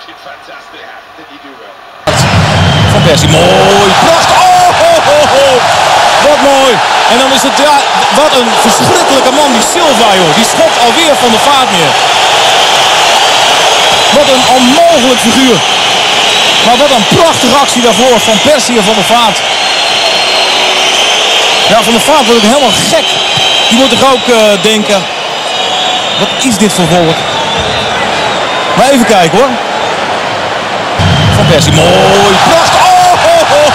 Van Persie, mooi, prachtig, wat mooi. En dan is het, ja, wat een verschrikkelijke man, die Silva, joh. Die schopt alweer Van der Vaart neer. Wat een onmogelijk figuur. Maar wat een prachtige actie daarvoor van Persie en Van der Vaart. Ja, Van der Vaart wordt ook helemaal gek. Die moet toch ook denken, wat is dit voor volk? Maar even kijken hoor. Van Persie, mooi, prachtig.